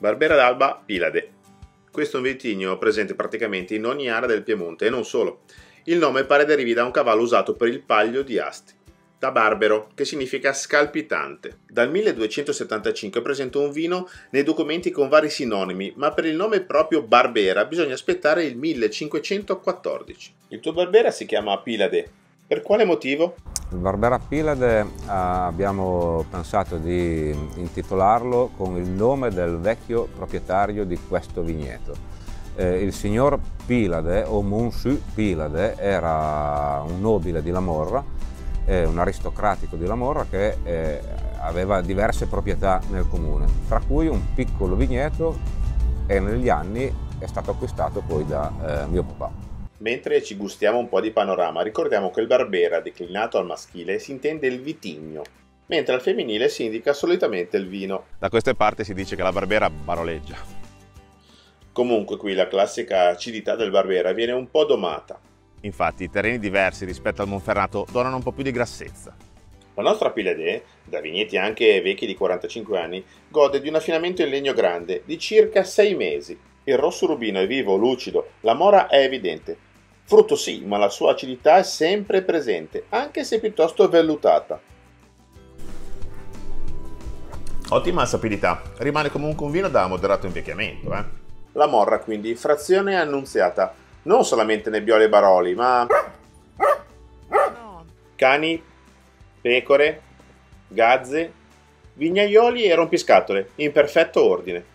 Barbera d'Alba Pilade. Questo è un vitigno presente praticamente in ogni area del Piemonte e non solo. Il nome pare derivi da un cavallo usato per il paglio di Asti, da barbero, che significa scalpitante. Dal 1275 è presente un vino nei documenti con vari sinonimi, ma per il nome proprio Barbera bisogna aspettare il 1514. Il tuo Barbera si chiama Pilade. Per quale motivo? Il Barbera Pilade abbiamo pensato di intitolarlo con il nome del vecchio proprietario di questo vigneto. Il signor Pilade o Monsieur Pilade era un nobile di Lamorra, un aristocratico di Lamorra che aveva diverse proprietà nel comune, tra cui un piccolo vigneto, e negli anni è stato acquistato poi da mio papà. Mentre ci gustiamo un po' di panorama, ricordiamo che il Barbera, declinato al maschile, si intende il vitigno, mentre al femminile si indica solitamente il vino. Da queste parti si dice che la Barbera baroleggia. Comunque qui la classica acidità del Barbera viene un po' domata. Infatti i terreni diversi rispetto al Monferrato donano un po' più di grassezza. La nostra Pilade, da vigneti anche vecchi di 45 anni, gode di un affinamento in legno grande di circa 6 mesi. Il rosso rubino è vivo, lucido, la mora è evidente. Frutto sì, ma la sua acidità è sempre presente, anche se piuttosto vellutata. Ottima sapidità, rimane comunque un vino da moderato invecchiamento. La morra quindi, frazione annunziata, non solamente nebbiole e baroli, ma cani, pecore, gazze, vignaioli e rompiscatole, in perfetto ordine.